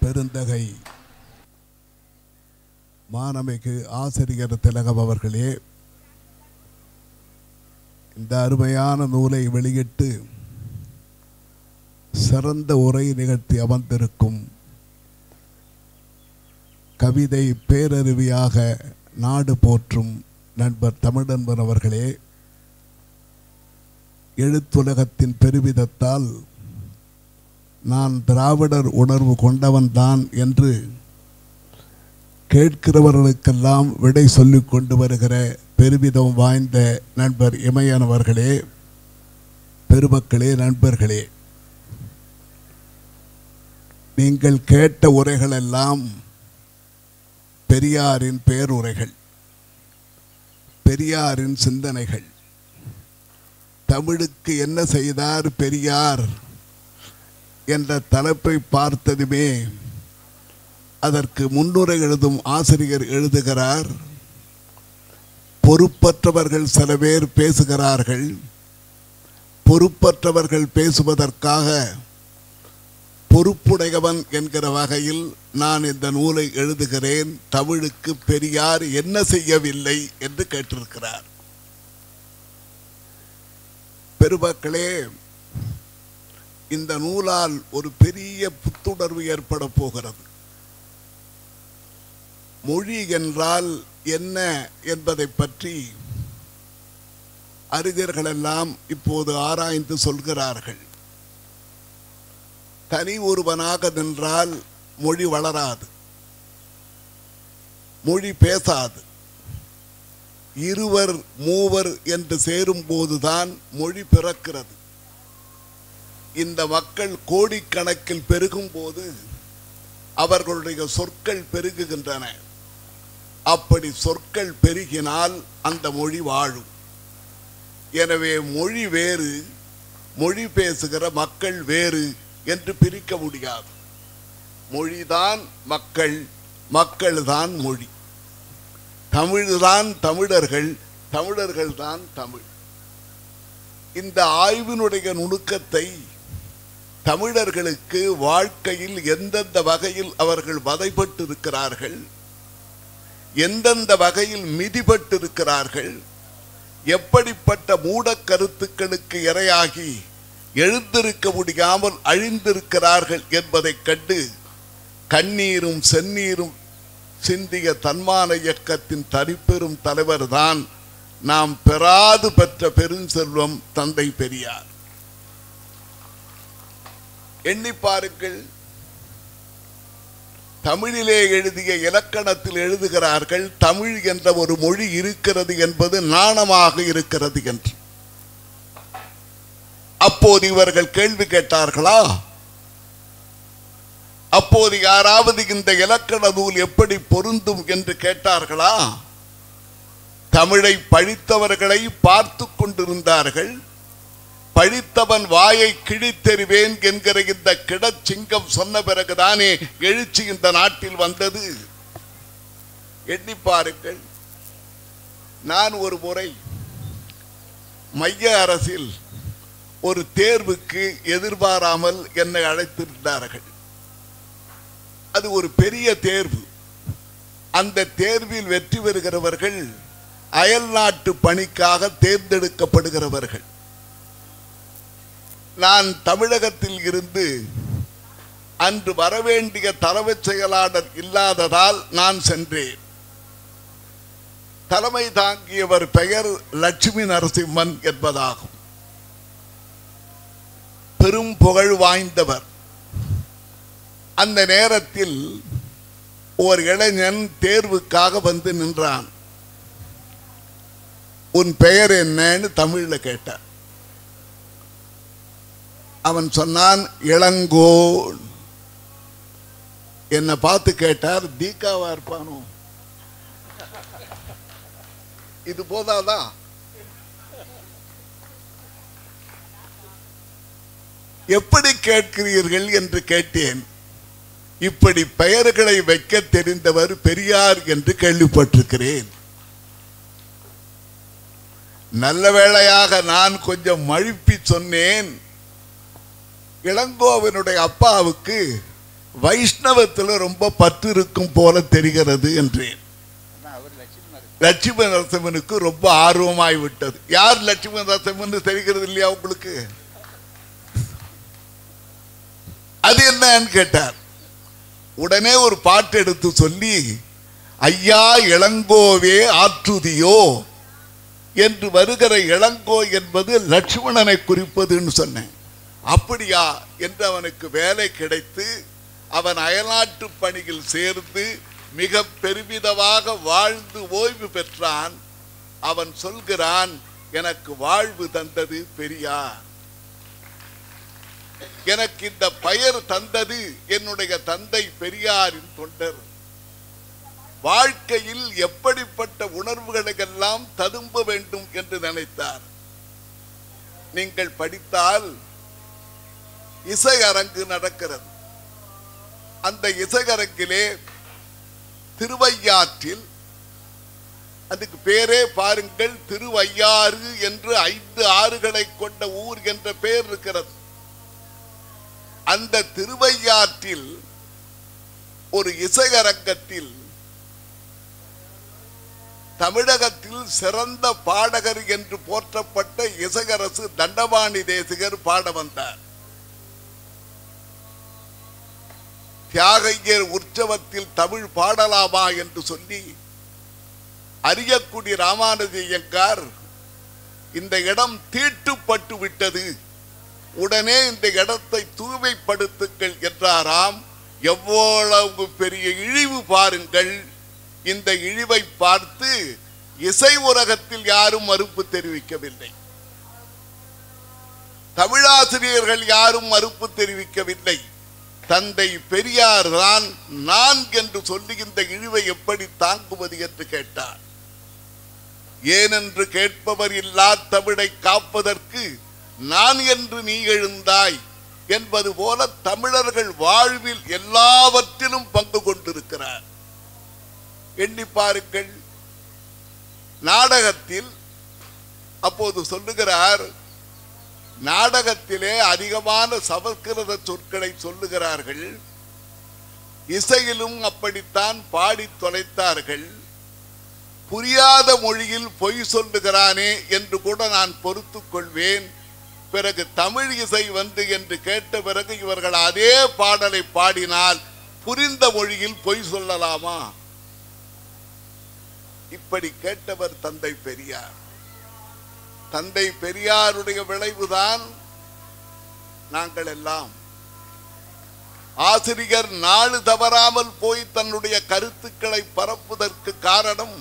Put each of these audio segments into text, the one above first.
பெருந்தகை மானமிகு ஆசிரியர் திலகம் அவர்களே, இந்த அருமையான நூலை வெளியிட்டு சிறந்த உரை நிகழ்த்தி அமர்ந்திருக்கும் கவிதை பேரருவியாக நாடு போற்றும் நண்பர் தமிழன்பன் அவர்களே, எழுத்துலகத்தின் பெருமிதத்தால் நான் திராவிடர் உணர்வு கொண்டவன்தான் என்று கேட்கிறவர்களுக்கெல்லாம் விடை சொல்லிக் கொண்டு வருகிற பெருமிதம் வாய்ந்த நண்பர் இமயன் அவர்களே, பெருமக்களே, நண்பர்களே, நீங்கள் கேட்ட உரைகளெல்லாம் பெரியாரின் பேருரைகள், பெரியாரின் சிந்தனைகள். தமிழுக்கு என்ன செய்தார் பெரியார் என்ற தலைப்பை பார்த்ததுமே அதற்கு முன்னுரை எழுதும் ஆசிரியர் எழுதுகிறார், பொறுப்பற்றவர்கள் சில பேர் பேசுகிறார்கள், பொறுப்பற்றவர்கள் பேசுவதற்காக பொறுப்புடையவன் என்கிற வகையில் நான் இந்த நூலை எழுதுகிறேன், தமிழுக்கு பெரியார் என்ன செய்யவில்லை என்று கேட்டிருக்கிறார். பெருமக்களே, இந்த நூலால் ஒரு பெரிய புத்துணர்வு ஏற்பட போகிறது. மொழி என்றால் என்ன என்பதை பற்றி அறிஞர்கள் எல்லாம் இப்போது ஆராய்ந்து சொல்கிறார்கள். தனி ஒருவனாக நின்றால் மொழி வளராது, மொழி பேசாது. இருவர் மூவர் என்று சேரும் போதுதான் மொழி பிறக்கிறது. இந்த மக்கள் கோடிக்கணக்கில் பெருகும் போது அவர்களுடைய சொற்கள் பெருகுகின்றன. அப்படி சொற்கள் பெருகினால் அந்த மொழி வாழும். எனவே மொழி வேறு, மொழி பேசுகிற மக்கள் வேறு என்று பிரிக்க முடியாது. மொழிதான் மக்கள், மக்கள்தான் மொழி. தமிழ்தான் தமிழர்கள், தமிழர்கள்தான் தமிழ். இந்த ஆய்வினுடைய நுணுக்கத்தை தமிழர்களுக்கு வாழ்க்கையில் எந்தெந்த வகையில் அவர்கள் வதைப்பட்டு இருக்கிறார்கள், எந்தெந்த வகையில் மிதிப்பட்டு இருக்கிறார்கள், எப்படிப்பட்ட மூட கருத்துக்களுக்கு இரையாகி எழுந்திருக்க முடியாமல் அழிந்திருக்கிறார்கள் என்பதை கண்டு கண்ணீரும் செந்நீரும் சிந்திய தன்மான இயக்கத்தின் தனிப்பெரும் தலைவர் தான் நாம் பெறாது பெற்ற பெருஞ்செல்வம் தந்தை பெரியார். எண்ணி பாருங்கள், தமிழிலே எழுதிய இலக்கணத்தில் எழுதுகிறார்கள், தமிழ் என்ற ஒரு மொழி இருக்கிறது என்பது நாணமாக இருக்கிறது என்று. அப்போது இவர்கள் கேள்வி கேட்டார்களா? அப்போது யாராவது இந்த இலக்கண நூல் எப்படி பொருந்தும் என்று கேட்டார்களா? தமிழை பழித்தவர்களை பார்த்து கொண்டிருந்தார்கள். பழித்தவன் வாயை கிழித்தெறிவேன் என்கிற இந்த கிடச்சிங்கம் சொன்ன பிறகுதானே எழுச்சி இந்த நாட்டில் வந்தது. எண்ணி பாருங்கள், நான் ஒரு முறை மைய அரசில் ஒரு தேர்வுக்கு எதிர்பாராமல் என்னை அழைத்திருந்தார்கள். அது ஒரு பெரிய தேர்வு. அந்த தேர்வில் வெற்றி பெறுகிறவர்கள் அயல் நாட்டு பணிக்காக தேர்ந்தெடுக்கப்படுகிறவர்கள். நான் தமிழகத்தில் இருந்து அன்று வரவேண்டிய தலைமைச் செயலாளர் இல்லாததால் நான் சென்றேன். தலைமை தாங்கியவர் பெயர் லட்சுமி நரசிம்மன் என்பதாகும். பெரும் புகழ் வாய்ந்தவர். அந்த நேரத்தில் ஒரு இளைஞன் தேர்வுக்காக வந்து நின்றான். உன் பெயர் என்னன்னு தமிழ்ல கேட்டார். அவன் சொன்னான், இளங்கோன். என்னை பார்த்து கேட்டார், தீகாவா இருப்பானோ? இது போதாதா? எப்படி கேட்கிறீர்கள் என்று கேட்டேன். இப்படி பெயர்களை வைக்க தெரிந்தவர் பெரியார் என்று கேள்விப்பட்டிருக்கிறேன். நல்ல வேளையாக நான் கொஞ்சம் மழுப்பி சொன்னேன், இளங்கோவனுடைய அப்பாவுக்கு வைஷ்ணவத்தில் ரொம்ப பற்று இருக்கும் போல தெரிகிறது என்றேன். லட்சுமி நரசிம்மனுக்கு ரொம்ப ஆர்வமாய் விட்டது. யார் லட்சுமி நரசிம்மன் தெரிகிறது இல்லையா உங்களுக்கு? அது என்னன்னு கேட்டார். உடனே ஒரு பாட்டு எடுத்து சொல்லி, ஐயா இளங்கோவே ஆற்றுதியோ என்று வருகிற இளங்கோ என்பது லட்சுமணனை குறிப்பதுன்னு சொன்னேன். அப்படியா என்று அவனுக்கு வேலை கிடைத்து அவன் அயல்நாட்டு பணியில் சேர்ந்து மிக பெருமிதமாக வாழ்ந்து ஓய்வு பெற்றான். அவன் சொல்கிறான், எனக்கு வாழ்வு தந்தது பெரியார், எனக்கு இந்த பெயர் தந்தது என்னுடைய தந்தை பெரியாரின் தொண்டர். வாழ்க்கையில் எப்படிப்பட்ட உணர்வுகளுக்கெல்லாம் ததும்ப வேண்டும் என்று நினைத்தார். நீங்கள் படித்தால் இசை அரங்கு நடக்கிறது. அந்த இசையரங்கிலே திருவையாற்றில், அதுக்கு பேரே பாருங்கள், திருவையாறு என்று 5 ஆறுகளை கொண்ட ஊர் என்ற பெயர் இருக்கிறது. அந்த திருவையாற்றில் ஒரு இசையரங்கத்தில் தமிழகத்தில் சிறந்த பாடகர் என்று போற்றப்பட்ட இசையரசு தண்டபாணி தேசிகர் பாட வந்தார். தியாகையர் உற்சவத்தில் தமிழ் பாடலாமா என்று சொல்லி அரியக்குடி ராமானுஜ ஐயங்கார், இந்த இடம் தீட்டுப்பட்டு விட்டது, உடனே இந்த இடத்தை தூய்மைப்படுத்துங்கள் என்றாராம். எவ்வளவு பெரிய இழிவு பாருங்கள்! இந்த இழிவை பார்த்து இசை உலகத்தில் யாரும் மறுப்பு தெரிவிக்கவில்லை, தமிழாசிரியர்கள் யாரும் மறுப்பு தெரிவிக்கவில்லை. தந்தை பெரியார் தான் நான் என்று சொல்லி இந்த இழிவை எப்படி தாங்குவது என்று கேட்டார். ஏனென்று கேட்பவர் இல்லா தமிழை காப்பதற்கு நான் என்று நீ எழுந்தாய் என்பது போல தமிழர்கள் வாழ்வில் எல்லாவற்றிலும் பங்கு கொண்டிருக்கிறார். எண்ணி பாருங்கள். நாடகத்தில் அப்போது சொல்லுகிறார், நாடகத்திலே அதிகமான சமஸ்கிருத சொற்களை சொல்லுகிறார்கள், இசையிலும் அப்படித்தான் பாடி தொலைத்தார்கள். புரியாத மொழியில் பொய் சொல்லுகிறானே என்று கூட நான் பொறுத்துக் கொள்வேன். பிறகு தமிழ் இசை வந்து என்று கேட்ட பிறகு இவர்கள் அதே பாடலை பாடினால் புரிந்த மொழியில் பொய் சொல்லலாமா? இப்படி கேட்டவர் தந்தை பெரியார். தந்தை பெரியாருடைய விளைவுதான் நாங்கள் எல்லாம். ஆசிரியர் நாடு தவறாமல் போய் தன்னுடைய கருத்துக்களை பரப்புவதற்கு காரணம்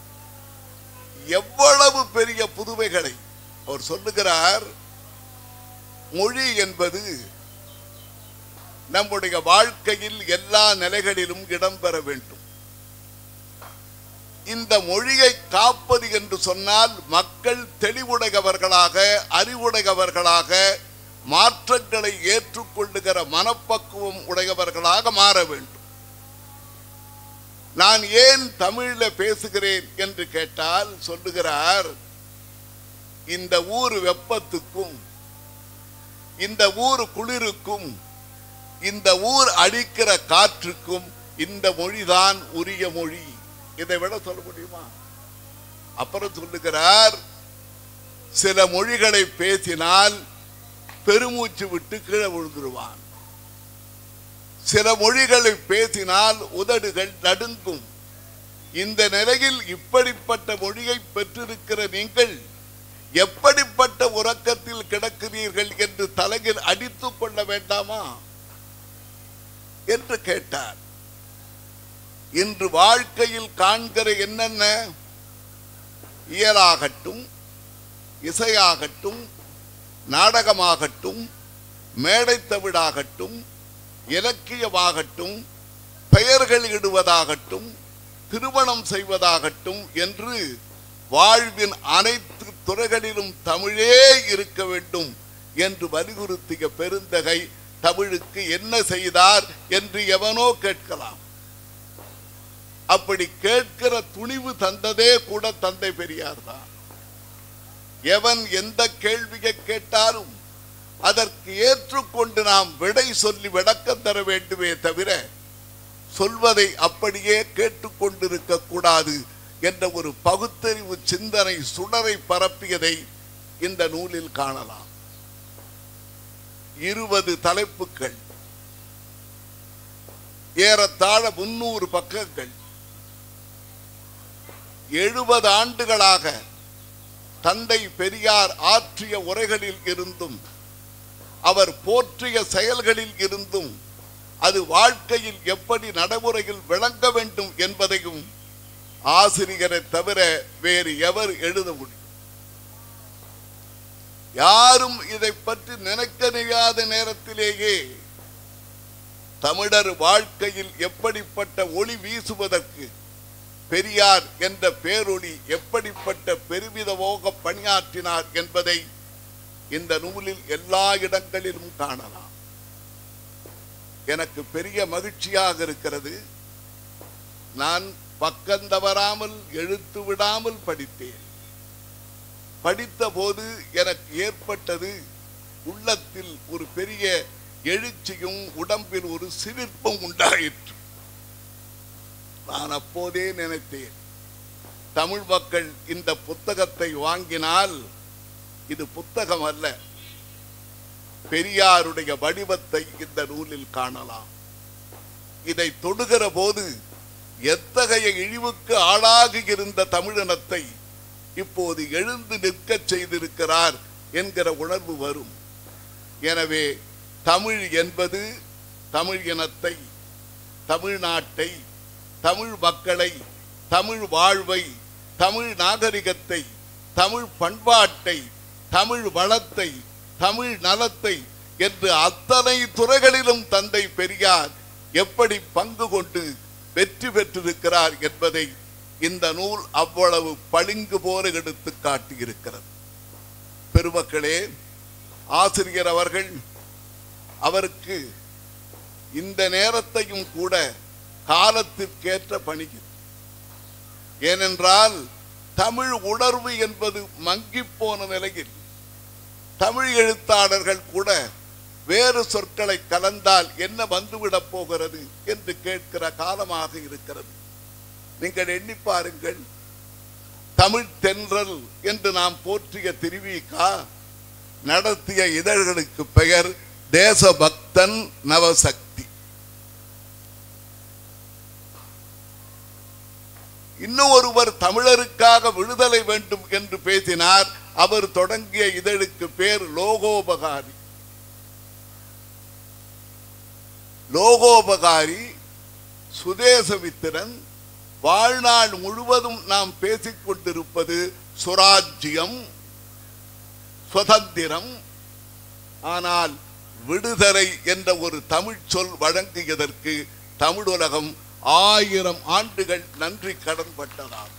எவ்வளவு பெரிய புதுமைகளை அவர் சொல்லுகிறார். மொழி என்பது நம்முடைய வாழ்க்கையில் எல்லா நிலைகளிலும் இடம்பெற வேண்டும். இந்த மொழியை காப்பது என்று சொன்னால் மக்கள் தெளிவுடையவர்களாக, அறிவுடையவர்களாக, மாற்றங்களை ஏற்றுக்கொள்ளுகிற மனப்பக்குவம் உடையவர்களாக மாற வேண்டும். நான் ஏன் தமிழில் பேசுகிறேன் என்று கேட்டால் சொல்லுகிறார், இந்த ஊர் வெப்பத்துக்கும், இந்த ஊர் குளிருக்கும், இந்த ஊர் அடிக்கிற காற்றுக்கும் இந்த மொழிதான் உரிய மொழி. இதை விட சொல்ல முடியுமா? அப்புறம் சொல்லுகிறார், சில மொழிகளை பேசினால் பெருமூச்சு விட்டு கீழே விழுந்துருவான், சில மொழிகளை பேசினால் உதடுகள் நடுங்கும். இந்த நிலையில் இப்படிப்பட்ட மொழியை பெற்றிருக்கிற நீங்கள் எப்படிப்பட்ட உறக்கத்தில் கிடக்கிறீர்கள் என்று தலையில் அடித்துக் கொள்ள வேண்டாமா என்று கேட்டார். இன்று வாழ்க்கையில் காண்கிற என்னென்ன, இயலாகட்டும், இசையாகட்டும், நாடகமாகட்டும், மேடை தவிழாகட்டும், இலக்கியமாகட்டும், பெயர்கள் இடுவதாகட்டும், திருமணம் செய்வதாகட்டும் என்று வாழ்வின் அனைத்து துறைகளிலும் தமிழே இருக்க வேண்டும் என்று வலியுறுத்திய பெருந்தகை தமிழுக்கு என்ன செய்தார் என்று எவனோ கேட்கலாம். அப்படி கேட்கிற துணிவு தந்ததே கூட தந்தை பெரியார் தான். எவன் எந்த கேள்வியை கேட்டாலும் அதற்கு ஏற்றுக்கொண்டு நாம் விடை சொல்லி விளக்கம் தர வேண்டுமே தவிர சொல்வதை அப்படியே கேட்டுக்கொண்டிருக்க கூடாது என்ற ஒரு பகுத்தறிவு சிந்தனை சுடரை பரப்பியதை இந்த நூலில் காணலாம். 20 தலைப்புகள், ஏறத்தாழ 300 பக்கங்கள். 70 ஆண்டுகளாக தந்தை பெரியார் ஆற்றிய உரைகளில் இருந்தும் அவர் போற்றிய செயல்களில் இருந்தும் அது வாழ்க்கையில் எப்படி நடைமுறையில் விளங்க வேண்டும் என்பதையும் ஆசிரியரை தவிர வேறு எவர் எழுத முடியும்? யாரும் இதை பற்றி நினைக்க நினையாத நேரத்திலேயே தமிழர் வாழ்க்கையில் எப்படிப்பட்ட ஒளி வீசுவதற்கு பெரியார் என்ற பேரொளி எப்படிப்பட்ட பெருமிதமாக பணியாற்றினார் என்பதை இந்த நூலில் எல்லா இடங்களிலும் காணலாம். எனக்கு பெரிய மகிழ்ச்சியாக இருக்கிறது. நான் பக்கம் தவறாமல் எழுத்து விடாமல் படித்தேன். படித்த போது எனக்கு ஏற்பட்டது உள்ளத்தில் ஒரு பெரிய எழுச்சியும் உடம்பில் ஒரு சிலிர்ப்பும் உண்டாயிற்று. நான் அப்போதே நினைத்தேன், தமிழ் மக்கள் இந்த புத்தகத்தை வாங்கினால் இது புத்தகம் அல்ல, பெரியாருடைய வடிவத்தை இந்த நூலில் காணலாம். இதை தொடுகிற போது எத்தகைய இழிவுக்கு ஆளாகி இருந்த தமிழினத்தை இப்போது எழுந்து நிற்க செய்திருக்கிறார் என்கிற உணர்வு வரும். எனவே தமிழ் என்பது தமிழ் இனத்தை, தமிழ்நாட்டை, தமிழ் மக்களை, தமிழ் வாழ்வை, தமிழ் நாகரிகத்தை, தமிழ் பண்பாட்டை, தமிழ் வளத்தை, தமிழ் நலத்தை என்று அத்தனை துறைகளிலும் தந்தை பெரியார் எப்படி பங்கு கொண்டு வெற்றி பெற்றிருக்கிறார் என்பதை இந்த நூல் அவ்வளவு பளிங்கு போல எடுத்து காட்டியிருக்கிறது. பெருமக்களே, ஆசிரியர் அவர்கள் அவருக்கு இந்த நேரத்தையும் கூட காலத்திற்கேற்ற பணிகள். ஏனென்றால் தமிழ் உணர்வு என்பது மங்கி போன நிலையில் தமிழ் எழுத்தாளர்கள் கூட வேறு சொற்களை கலந்தால் என்ன வந்துவிடப் போகிறது என்று கேட்கிற காலமாக இருக்கிறது. நீங்கள் எண்ணி பாருங்கள், தமிழ் தென்றல் என்று நாம் போற்றிய திருவிகா நடத்திய இதழ்களுக்கு பெயர் தேசபக்தன் நவசக்தி. இன்னும் ஒருவர் தமிழருக்காக விடுதலை வேண்டும் என்று பேசினார். அவர் தொடங்கிய இதழுக்கு பேர் லோகோபகாரி. லோகோபகாரி, சுதேசமித்திரன், வாழ்நாள் முழுவதும் நாம் பேசிக் கொண்டிருப்பது சுராஜ்யம், சுதந்திரம். ஆனால் விடுதலை என்ற ஒரு தமிழ் சொல் வழங்கியதற்கு தமிழுலகம் 1000 ஆண்டுகள் நன்றி கடன் பட்டதாம்.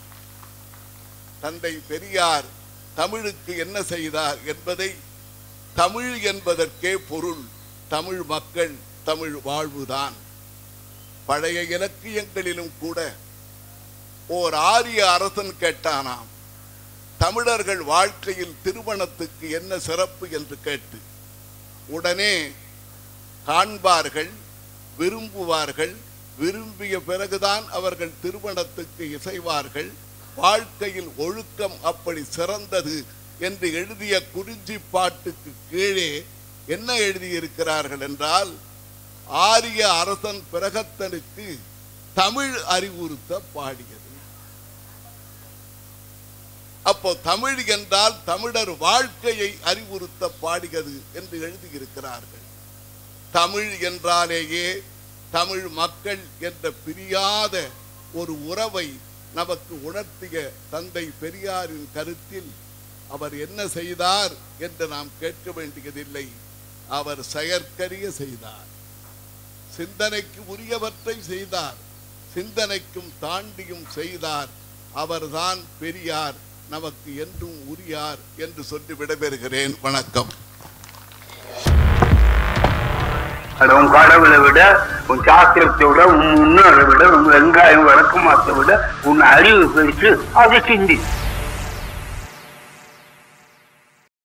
தந்தை பெரியார் தமிழுக்கு என்ன செய்தார் என்பதை, தமிழ் என்பதற்கே பொருள் தமிழ் மக்கள், தமிழ் வாழ்வுதான். பழைய இலக்கியங்களிலும் கூட ஓர் ஆரிய அரசன் கேட்டானாம், தமிழர்கள் வாழ்க்கையில் திருமணத்துக்கு என்ன சிறப்பு என்று கேட்டு, உடனே காண்பார்கள், விரும்புவார்கள், விரும்பிய பிறகுதான் அவர்கள் திருமணத்துக்கு இசைவார்கள், வாழ்க்கையில் ஒழுக்கம் அப்படி சிறந்தது என்று எழுதிய குறிஞ்சி பாட்டுக்கு கீழே என்ன எழுதியிருக்கிறார்கள் என்றால், ஆரிய அரசன் பிரகத்தனுக்கு தமிழ் அறிவுறுத்த பாடியது. அப்போ தமிழ் என்றால் தமிழர் வாழ்க்கையை அறிவுறுத்த பாடியது என்று எழுதியிருக்கிறார்கள். தமிழ் என்றாலேயே தமிழ் மக்கள் என்ற பிரியாத ஒரு உறவை நமக்கு உணர்த்திய தந்தை பெரியாரின் கருத்தில் அவர் என்ன செய்தார் என்று நாம் கேட்க வேண்டியதில்லை. அவர் செயற்கரிய செய்தார், சிந்தனைக்கு உரியவற்றை செய்தார், சிந்தனைக்கும் தாண்டியும் செய்தார். அவர்தான் பெரியார், நமக்கு என்றும் உரியார் என்று சொல்லி விடைபெறுகிறேன். வணக்கம். உன் கடவுளை விட, உன் சாஸ்திரத்தை விட, உன் முன்னோரை விட, உன் வெங்காயம் வழக்கமாத்தை விட உன் அறிவு பெருசு, அதை சிந்தி.